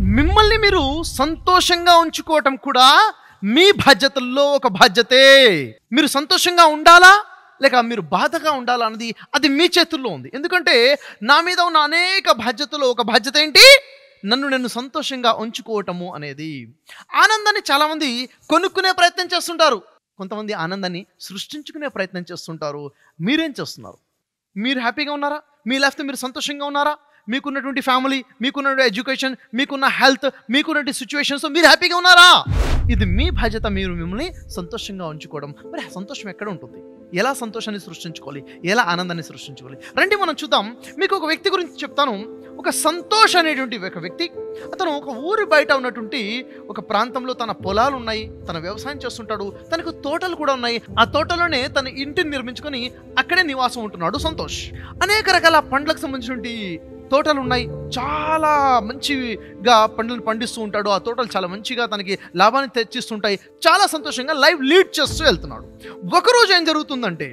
మిమ్మల్ని మీరు సంతోషంగా ఉంచుకోవటం కూడా మీ బాధ్యతల్లో ఒక బాధ్యతే. మీరు సంతోషంగా ఉండాలా లేక మీరు బాధగా ఉండాలా అన్నది అది మీ చేతుల్లో ఉంది. ఎందుకంటే నా మీద ఉన్న అనేక బాధ్యతలో ఒక బాధ్యత ఏంటి? నన్ను సంతోషంగా ఉంచుకోవటము అనేది. ఆనందాన్ని చాలామంది కొనుక్కునే ప్రయత్నం చేస్తుంటారు, కొంతమంది ఆనందాన్ని సృష్టించుకునే ప్రయత్నం చేస్తుంటారు. మీరేం చేస్తున్నారు? మీరు హ్యాపీగా ఉన్నారా? మీ లైఫ్తో మీరు సంతోషంగా ఉన్నారా? మీకున్నటువంటి ఫ్యామిలీ, మీకున్నటువంటి ఎడ్యుకేషన్, మీకున్న హెల్త్, మీకున్నటువంటి సిచ్యువేషన్స్ మీరు హ్యాపీగా ఉన్నారా? ఇది మీ బాధ్యత, మీరు మిమ్మల్ని సంతోషంగా ఉంచుకోవడం. మరి ఆ సంతోషం ఎక్కడ ఉంటుంది? ఎలా సంతోషాన్ని సృష్టించుకోవాలి? ఎలా ఆనందాన్ని సృష్టించుకోవాలి? రండి మనం చూద్దాం. మీకు ఒక వ్యక్తి గురించి చెప్తాను. ఒక సంతోష్ అనేటువంటి ఒక వ్యక్తి, అతను ఒక ఊరి బయట ఉన్నటువంటి ఒక ప్రాంతంలో తన పొలాలు ఉన్నాయి, తన వ్యవసాయం చేస్తుంటాడు, తనకు తోటలు కూడా ఉన్నాయి. ఆ తోటలోనే తన ఇంటిని నిర్మించుకొని అక్కడే నివాసం ఉంటున్నాడు సంతోష్. అనేక రకాల పండ్లకు సంబంధించినటువంటి తోటలు ఉన్నాయి, చాలా మంచిగా పండ్లను పండిస్తూ ఉంటాడు. ఆ తోటలు చాలా మంచిగా తనకి లాభాన్ని తెచ్చిస్తుంటాయి. చాలా సంతోషంగా లైఫ్ లీడ్ చేస్తూ వెళ్తున్నాడు. ఒకరోజు ఏం జరుగుతుందంటే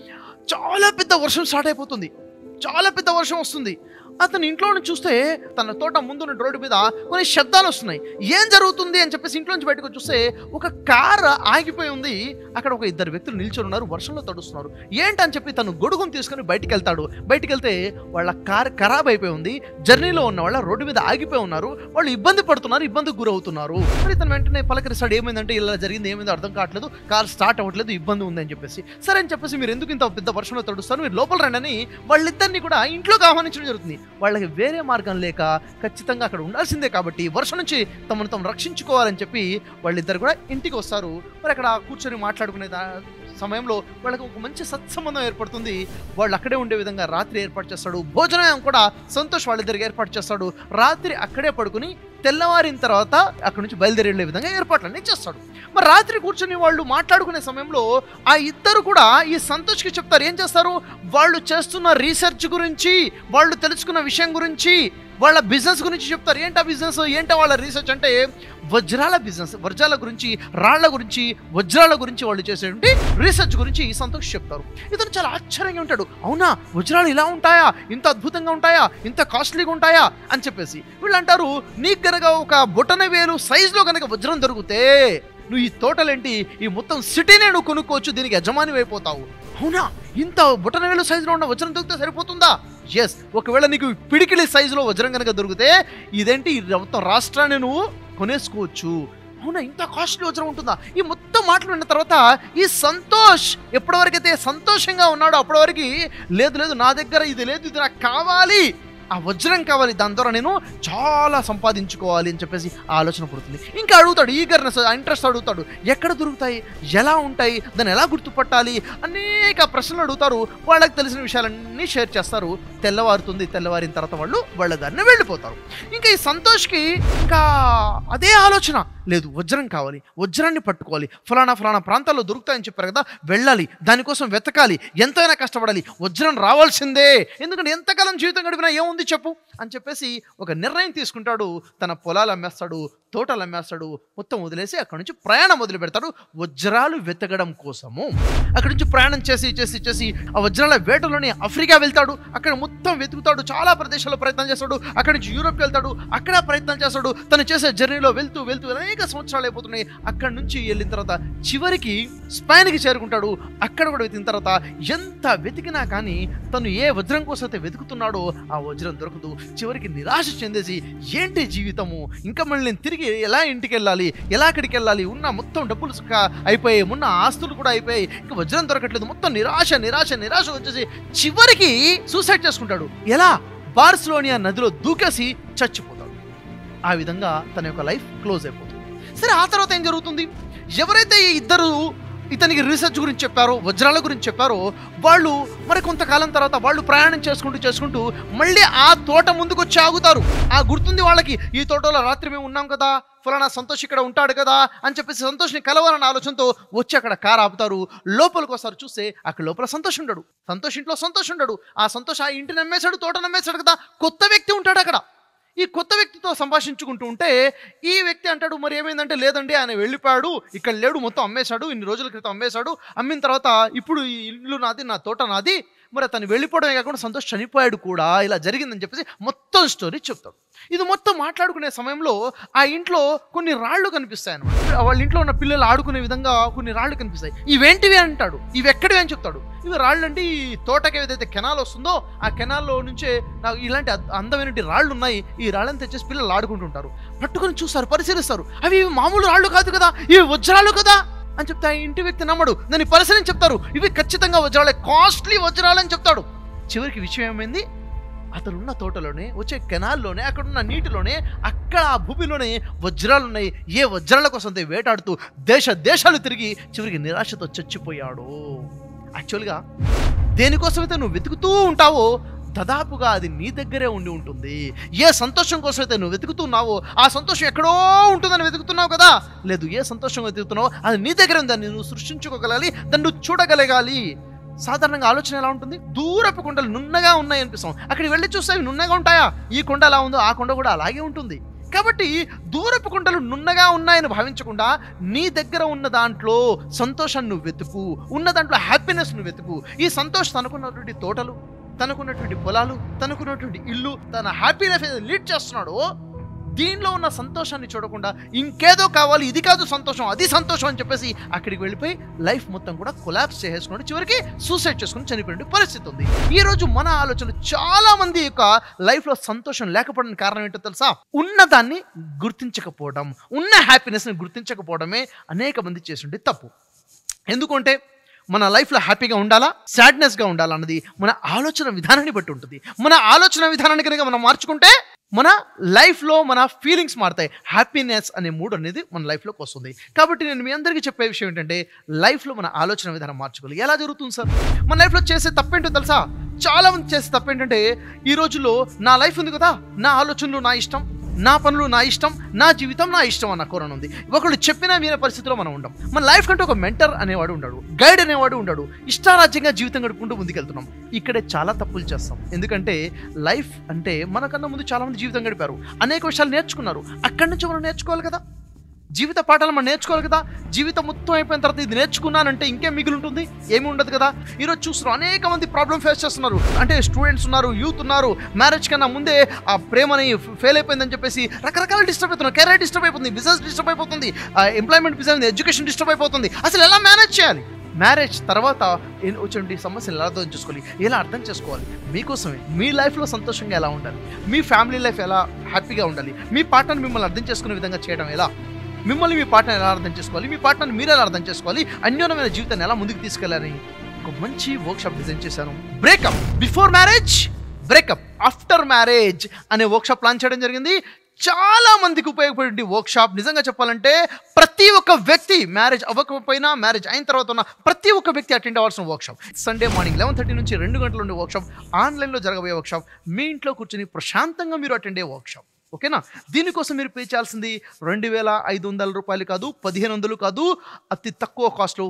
చాలా పెద్ద వర్షం స్టార్ట్ అయిపోతుంది, చాలా పెద్ద వర్షం వస్తుంది. అతను ఇంట్లో నుంచి చూస్తే తన తోట ముందున్న రోడ్డు మీద కొన్ని శబ్దాలు వస్తున్నాయి. ఏం జరుగుతుంది అని చెప్పేసి ఇంట్లో నుంచి బయటకు చూస్తే ఒక కార్ ఆగిపోయి ఉంది. అక్కడ ఒక ఇద్దరు వ్యక్తులు నిల్చొని ఉన్నారు, వర్షంలో తడుస్తున్నారు. ఏంటని చెప్పి తను గొడుగును తీసుకొని బయటికి వెళ్తాడు. బయటికి వెళ్తే వాళ్ళ కార్ ఖరాబ్ అయిపోయి ఉంది. జర్నీలో ఉన్న వాళ్ళ రోడ్డు మీద ఆగిపోయి ఉన్నారు, వాళ్ళు ఇబ్బంది పడుతున్నారు, ఇబ్బందికి గురవుతున్నారు. మరి తను వెంటనే పలకరిస్తాడు, ఏమైందంటే ఇలా జరిగింది, ఏమైందో అర్థం కావట్లేదు, కార్ స్టార్ట్ అవ్వట్లేదు, ఇబ్బంది ఉంది అని చెప్పేసి. సరే అని చెప్పేసి మీరు ఎందుకు ఇంత పెద్ద వర్షంలో తడుస్తారు, మీరు లోపల రండి అని వాళ్ళిద్దరిని కూడా ఇంట్లోకి ఆహ్వానించడం జరుగుతుంది. వాళ్ళకి వేరే మార్గం లేక ఖచ్చితంగా అక్కడ ఉండాల్సిందే కాబట్టి వర్షం నుంచి తమను తాము రక్షించుకోవాలని చెప్పి వాళ్ళిద్దరు కూడా ఇంటికి వస్తారు. మరి అక్కడ కూర్చొని మాట్లాడుకునే సమయంలో వాళ్ళకి ఒక మంచి సత్సంబంధం ఏర్పడుతుంది. వాళ్ళు అక్కడే ఉండే విధంగా రాత్రి ఏర్పాటు చేస్తాడు. భోజనం కూడా సంతోష్ వాళ్ళిద్దరికి ఏర్పాటు చేస్తాడు. రాత్రి అక్కడే పడుకుని తెల్లవారిన తర్వాత అక్కడి నుంచి బయలుదేరి వెళ్ళే విధంగా ఏర్పాట్లన్నీ చేస్తాడు. మరి రాత్రి కూర్చొని వాళ్ళు మాట్లాడుకునే సమయంలో ఆ ఇద్దరు కూడా ఈ సంతోష్కి చెప్తారు. ఏం చేస్తారు? వాళ్ళు చేస్తున్న రీసెర్చ్ గురించి, వాళ్ళు తెలుసుకున్న విషయం గురించి, వాళ్ళ బిజినెస్ గురించి చెప్తారు. ఏంటా బిజినెస్, ఏంటా వాళ్ళ రీసెర్చ్ అంటే వజ్రాల బిజినెస్, వజ్రాల గురించి, రాళ్ల గురించి, వజ్రాల గురించి వాళ్ళు చేసేటువంటి రీసెర్చ్ గురించి ఈ సంతోష్ చెప్తారు. ఇతను చాలా ఆశ్చర్యంగా ఉంటాడు. అవునా, వజ్రాలు ఇలా ఉంటాయా, ఇంత అద్భుతంగా ఉంటాయా, ఇంత కాస్ట్లీగా ఉంటాయా అని చెప్పేసి. వీళ్ళు అంటారు, నీకు గనక ఒక బొటన వేలు సైజులో కనుక వజ్రం దొరికితే నువ్వు ఈ తోటలేంటి, ఈ మొత్తం సిటీనే నువ్వు కొనుక్కోవచ్చు, దీనికి యజమాని అయిపోతావు. అవునా, ఇంత బొటన వేలు సైజులో ఉన్న వజ్రం దొరికితే సరిపోతుందా? ఎస్, ఒకవేళ నీకు పిడికిలి సైజులో వజ్రం కనుక దొరికితే ఇదేంటి, మొత్తం రాష్ట్రాన్ని నువ్వు కొనేసుకోవచ్చు. అవునా, ఇంత కాస్ట్లీ వజ్రం ఉంటుందా? ఈ మొత్తం మాటలు విన్న తర్వాత ఈ సంతోష్ ఎప్పటివరకైతే సంతోషంగా ఉన్నాడో అప్పటివరకు లేదు, నా దగ్గర ఇది లేదు, ఇది నాకు కావాలి, ఆ వజ్రం కావాలి, దాని ద్వారా నేను చాలా సంపాదించుకోవాలి అని చెప్పేసి ఆలోచన పుడుతుంది. ఇంకా అడుగుతాడు, ఈగర్నెస్, ఇంట్రెస్ట్ అడుగుతాడు. ఎక్కడ దొరుకుతాయి, ఎలా ఉంటాయి, దాన్ని ఎలా గుర్తుపట్టాలి, అనేక ప్రశ్నలు అడుగుతారు. వాళ్ళకి తెలిసిన విషయాలన్నీ షేర్ చేస్తారు. తెల్లవారుతుంది, తెల్లవారిన తర్వాత వాళ్ళు వాళ్ళ దారిని వెళ్ళిపోతారు. ఇంకా ఈ సంతోష్కి ఇంకా అదే ఆలోచన, లేదు వజ్రం కావాలి, వజ్రాన్ని పట్టుకోవాలి, ఫలానా ప్రాంతాల్లో దొరుకుతాయని చెప్పారు కదా, వెళ్ళాలి, దానికోసం వెతకాలి, ఎంతైనా కష్టపడాలి, వజ్రం రావాల్సిందే, ఎందుకంటే ఎంతకాలం జీవితం గడిపినా ఏముంది చెప్పు అని చెప్పేసి ఒక నిర్ణయం తీసుకుంటాడు. తన పొలాలు అమ్మేస్తాడు, తోటలు అమ్మేస్తాడు, మొత్తం వదిలేసి అక్కడి నుంచి ప్రయాణం మొదలు పెడతాడు వజ్రాలు వెతకడం కోసము. అక్కడి నుంచి ప్రయాణం చేసి ఆ వజ్రాల వేటలోని ఆఫ్రికా వెళ్తాడు. అక్కడ మొత్తం వెతుకుతాడు, చాలా ప్రదేశాల్లో ప్రయత్నం చేస్తాడు. అక్కడి నుంచి యూరోప్కి వెళ్తాడు, అక్కడ ప్రయత్నం చేస్తాడు. తను చేసే జర్నీలో వెళ్తూ అనేక సంవత్సరాలు అయిపోతున్నాయి. అక్కడి నుంచి వెళ్ళిన తర్వాత చివరికి స్పెయిన్కి చేరుకుంటాడు. అక్కడ కూడా వెతికిన తర్వాత ఎంత వెతికినా కానీ తను ఏ వజ్రం కోసం అయితే వెతుకుతున్నాడో ఆ వజ్రం దొరకదు. చివరికి నిరాశ చెందేసి ఏంటి జీవితము, ఇంకా మళ్ళీ నేను తిరిగి ఎలా ఇంటికి వెళ్ళాలి, ఎలా అక్కడికి వెళ్ళాలి, ఉన్న మొత్తం డబ్బులు అయిపోయాయి, ఉన్న ఆస్తులు కూడా అయిపోయాయి, ఇంకా వజ్రం దొరకట్లేదు, మొత్తం నిరాశ వచ్చేసి చివరికి సూసైడ్ చేసుకుంటాడు. ఎలా? బార్సిలోనియా నదిలో దూకేసి చచ్చిపోతాడు. ఆ విధంగా తన యొక్క లైఫ్ క్లోజ్ అయిపోతుంది. సరే, ఆ తర్వాత ఏం జరుగుతుంది? ఎవరైతే ఈ ఇద్దరు ఇతనికి రీసెర్చ్ గురించి చెప్పారో, వజ్రాల గురించి చెప్పారో, వాళ్ళు మరి కొంతకాలం తర్వాత వాళ్ళు ప్రయాణం చేసుకుంటూ మళ్ళీ ఆ తోట ముందుకు వచ్చి ఆగుతారు. ఆ గుర్తుంది వాళ్ళకి, ఈ తోటలో రాత్రి మేము ఉన్నాం కదా, ఫలానా సంతోష్ ఇక్కడ ఉంటాడు కదా అని చెప్పేసి సంతోష్ని కలవాలన్న ఆలోచనతో వచ్చి అక్కడ కారు ఆపుతారు. లోపలికి వస్తారు. చూస్తే అక్కడ లోపల సంతోష్ ఉండడు. సంతోష్ ఇంట్లో సంతోష్ ఉండడు. ఆ సంతోష్ ఆ ఇంటిని అమ్మేశాడు, తోట అమ్మేశాడు కదా, కొత్త వ్యక్తి ఉంటాడు అక్కడ. ఈ కొత్త వ్యక్తితో సంభాషించుకుంటూ ఉంటే ఈ వ్యక్తి అంటాడు, మరి ఏమైందంటే, లేదండి ఆయన వెళ్ళిపోయాడు, ఇక్కడ లేడు, మొత్తం అమ్మేశాడు, ఇన్ని రోజుల క్రితం అమ్మేశాడు, అమ్మిన తర్వాత ఇప్పుడు ఈ ఇల్లు నాది, నా తోట నాది, మరి అతను వెళ్ళిపోవడమే కాకుండా సంతోష్ చనిపోయాడు కూడా, ఇలా జరిగిందని చెప్పేసి మొత్తం స్టోరీ చెప్తాడు. ఇది మొత్తం మాట్లాడుకునే సమయంలో ఆ ఇంట్లో కొన్ని రాళ్ళు కనిపిస్తాయి అనమాట. వాళ్ళ ఇంట్లో ఉన్న పిల్లలు ఆడుకునే విధంగా కొన్ని రాళ్ళు కనిపిస్తాయి. ఇవేంటివి అంటాడు, ఇవి ఎక్కడివి అని చెప్తాడు. ఇవి రాళ్ళు అంటే ఈ తోటకి ఏదైతే కెనాల్ వస్తుందో ఆ కెనాల్లో నుంచే నాకు ఇలాంటి అందమైన రాళ్ళు ఉన్నాయి, ఈ రాళ్ళని తెచ్చేసి పిల్లలు ఆడుకుంటుంటారు. పట్టుకొని చూస్తారు, పరిశీలిస్తారు, అవి మామూలు రాళ్ళు కాదు కదా, ఇవి వజ్రాలు కదా అని చెప్తే ఆ ఇంటి వ్యక్తి నమ్మడు. దాన్ని పరిశీలించి చెప్తారు, ఇవి ఖచ్చితంగా వజ్రాలే, కాస్ట్లీ వజ్రాలు అని చెప్తాడు. చివరికి విషయం ఏమైంది, అతనున్న తోటలోనే వచ్చే కెనాల్లోనే అక్కడున్న నీటిలోనే అక్కడ ఆ భూమిలోనే వజ్రాలు ఉన్నాయి. ఏ వజ్రాల కోసం వేటాడుతూ దేశాలు తిరిగి చివరికి నిరాశతో చచ్చిపోయాడు. యాక్చువల్గా దేనికోసమైతే నువ్వు వెతుకుతూ ఉంటావో దాదాపుగా అది నీ దగ్గరే ఉండి ఉంటుంది. ఏ సంతోషం కోసం అయితే నువ్వు వెతుకుతున్నావో ఆ సంతోషం ఎక్కడో ఉంటుందని వెతుకుతున్నావు కదా, లేదు, ఏ సంతోషం వెతుకుతున్నావో అది నీ దగ్గర ఉంది. దాన్ని నువ్వు సృష్టించుకోగలగాలి, దాన్ని నువ్వు చూడగలగాలి. సాధారణంగా ఆలోచన ఎలా ఉంటుంది, దూరపు కొండలు నున్నగా ఉన్నాయి అనిపిస్తాం, అక్కడికి వెళ్ళి చూస్తే అవి నున్నగా ఉంటాయా, ఈ కొండ ఎలా ఉందో ఆ కొండ కూడా అలాగే ఉంటుంది. కాబట్టి దూరపు కొండలు నున్నగా ఉన్నాయని భావించకుండా నీ దగ్గర ఉన్న దాంట్లో సంతోషాన్ని నువ్వు వెతుకు, ఉన్న దాంట్లో హ్యాపీనెస్ నువ్వు వెతుకు. ఈ సంతోష్ తనకున్నటువంటి తోటలు, తనకున్నటువంటి పొలాలు, తనకున్నటువంటి ఇల్లు, తన హ్యాపీ లైఫ్ ఏదో లీడ్ చేస్తున్నాడో దీనిలో ఉన్న సంతోషాన్ని చూడకుండా ఇంకేదో కావాలి, ఇది కాదు సంతోషం, అది సంతోషం అని చెప్పేసి అక్కడికి వెళ్ళిపోయి లైఫ్ మొత్తం కూడా కొలాప్స్ చేసేసుకుని చివరికి సూసైడ్ చేసుకుని చనిపోయిన పరిస్థితి ఉంది. ఈ రోజు మన ఆలోచనలు చాలా మంది యొక్క లైఫ్లో సంతోషం లేకపోవడానికి కారణం ఏంటో తెలుసా, ఉన్నదాన్ని గుర్తించకపోవడం, ఉన్న హ్యాపీనెస్ని గుర్తించకపోవడమే అనేక మంది చేస్తుండే తప్పు. ఎందుకంటే మన లైఫ్లో హ్యాపీగా ఉండాలా, సాడ్నెస్గా ఉండాలా అన్నది మన ఆలోచన విధానాన్ని బట్టి ఉంటుంది. మన ఆలోచన విధానాన్ని కనుక మనం మార్చుకుంటే మన లైఫ్లో మన ఫీలింగ్స్ మారుతాయి, హ్యాపీనెస్ అనే మూడ్ అనేది మన లైఫ్లోకి వస్తుంది. కాబట్టి నేను మీ అందరికీ చెప్పే విషయం ఏంటంటే లైఫ్లో మన ఆలోచన విధానం మార్చుకోవాలి. ఎలా జరుగుతుంది సార్, మన లైఫ్లో చేసే తప్పేంటో తెలుసా, చాలా మంది చేసే తప్పేంటంటే ఈ రోజుల్లో నా లైఫ్ ఉంది కదా, నా ఆలోచనలు నా ఇష్టం, నా పనులు నా ఇష్టం, నా జీవితం నా ఇష్టం అన్న కోరణ ఉంది. ఒకళ్ళు చెప్పినా వినే పరిస్థితిలో మనం ఉండం. మన లైఫ్ కంటే ఒక మెంటర్ అనేవాడు ఉండడు, గైడ్ అనేవాడు ఉండడు, ఇష్టారాజ్యంగా జీవితం గడుపుకుంటూ ముందుకెళ్తున్నాం. ఇక్కడే చాలా తప్పులు చేస్తాం. ఎందుకంటే లైఫ్ అంటే మనకన్నా ముందు చాలా మంది జీవితం గడిపారు, అనేక విషయాలు నేర్చుకున్నారు, అక్కడి నుంచి మనం నేర్చుకోవాలి కదా, జీవిత పాఠాలు మనం నేర్చుకోవాలి కదా. జీవితం మొత్తం అయిపోయిన తర్వాత ఇది నేర్చుకున్నానంటే ఇంకేం మిగిలి ఉంటుంది, ఏమి ఉండదు కదా. ఈరోజు చూస్తున్నాం అనేక మంది ప్రాబ్లం ఫేస్ చేస్తున్నారు. అంటే స్టూడెంట్స్ ఉన్నారు, యూత్ ఉన్నారు, మ్యారేజ్ కన్నా ముందే ఆ ప్రేమని ఫెయిల్ అయిపోయిందని చెప్పేసి రకరకాల డిస్టర్బ్ అవుతున్నారు. కెరీర్ డిస్టర్బ్ అయిపోతుంది, బిజినెస్ డిస్టర్బ్ అయిపోతుంది, ఎంప్లాయ్మెంట్ బిజినెస్, ఎడ్యుకేషన్ డిస్టర్బ్ అయిపోతుంది. అసలు ఎలా మేనేజ్ చేయాలి, మ్యారేజ్ తర్వాత వచ్చిన సమస్యలు ఎలా అర్థం చేసుకోవాలి, ఎలా అర్థం చేసుకోవాలి, మీకోసమే మీ లైఫ్లో సంతోషంగా ఎలా ఉండాలి, మీ ఫ్యామిలీ లైఫ్ ఎలా హ్యాపీగా ఉండాలి, మీ పార్ట్నర్ మిమ్మల్ని అర్థం చేసుకునే విధంగా చేయడం ఎలా, మిమ్మల్ని మీ పార్ట్నర్ ఎలా అర్థం చేసుకోవాలి, మీ పార్ట్నర్ మీరు ఎలా అర్థం చేసుకోవాలి, అన్యోన్యమైన జీవితాన్ని ఎలా ముందుకు తీసుకెళ్లాలని ఒక మంచి వర్క్షాప్ డిజైన్ చేశాను. Breakup before marriage, breakup after marriage అనే వర్క్షాప్ ప్లాన్ చేయడం జరిగింది. చాలా మందికి ఉపయోగపడే వర్క్షాప్. నిజంగా చెప్పాలంటే ప్రతి ఒక్క వ్యక్తి మ్యారేజ్ అవ్వకపోయినా, మ్యారేజ్ అయిన తర్వాత ఉన్న ప్రతి ఒక్క వ్యక్తి అటెండ్ అవ్వాల్సిన వర్క్షాప్. సండే మార్నింగ్ 11:30 నుంచి 2 గంటల ఉండే వర్క్షాప్, ఆన్లైన్లో జరగబోయే వర్క్షాప్, మీ ఇంట్లో కూర్చొని ప్రశాంతంగా మీరు అటెండ్ అయ్యే వర్క్షాప్. ఓకేనా, దీనికోసం మీరు పే చేయాల్సింది 2,500 రూపాయలు కాదు, 1,500 కాదు, అతి తక్కువ కాస్ట్లో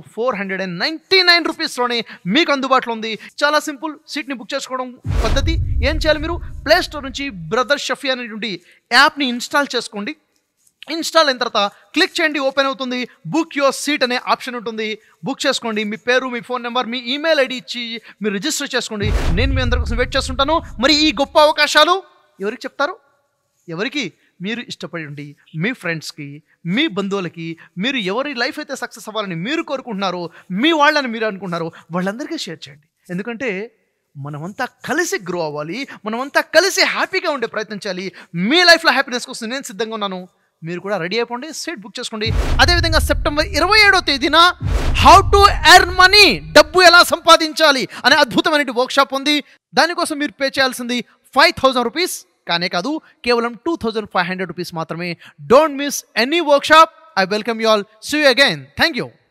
499 రూపీస్లోనే మీకు అందుబాటులో ఉంది. చాలా సింపుల్, సీట్ని బుక్ చేసుకోవడం పద్ధతి. ఏం చేయాలి, మీరు ప్లే స్టోర్ నుంచి బ్రదర్ షఫీ అనేటువంటి యాప్ని ఇన్స్టాల్ చేసుకోండి. ఇన్స్టాల్ అయిన తర్వాత క్లిక్ చేయండి, ఓపెన్ అవుతుంది. బుక్ యువర్ సీట్ అనే ఆప్షన్ ఉంటుంది, బుక్ చేసుకోండి. మీ పేరు, మీ ఫోన్ నెంబర్, మీ ఈమెయిల్ ఐడి ఇచ్చి మీరు రిజిస్టర్ చేసుకోండి. నేను మీ అందరి కోసం వెయిట్ చేస్తుంటాను. మరి ఈ గొప్ప అవకాశాలు ఎవరికి చెప్తారు, ఎవరికి, మీరు ఇష్టపడి ఉండి మీ ఫ్రెండ్స్కి, మీ బంధువులకి, మీరు ఎవరి లైఫ్ అయితే సక్సెస్ అవ్వాలని మీరు కోరుకుంటున్నారో, మీ వాళ్ళని మీరు అనుకుంటున్నారో వాళ్ళందరికీ షేర్ చేయండి. ఎందుకంటే మనమంతా కలిసి గ్రో అవ్వాలి, మనమంతా కలిసి హ్యాపీగా ఉండే ప్రయత్నం చేయాలి. మీ లైఫ్లో హ్యాపీనెస్ కోసం నేను సిద్ధంగా ఉన్నాను, మీరు కూడా రెడీ అయిపోండి, సీట్ బుక్ చేసుకోండి. అదేవిధంగా సెప్టెంబర్ 27వ తేదీన హౌ టు ఎర్న్ మనీ, డబ్బు ఎలా సంపాదించాలి అనే అద్భుతమైన వర్క్షాప్ ఉంది. దానికోసం మీరు పే చేయాల్సింది 5,000 రూపీస్ కానే కాదు, కేవలం 2,500 రూపీస్ మాత్రమే. Don't miss any workshop. I welcome you all. See you again. Thank you.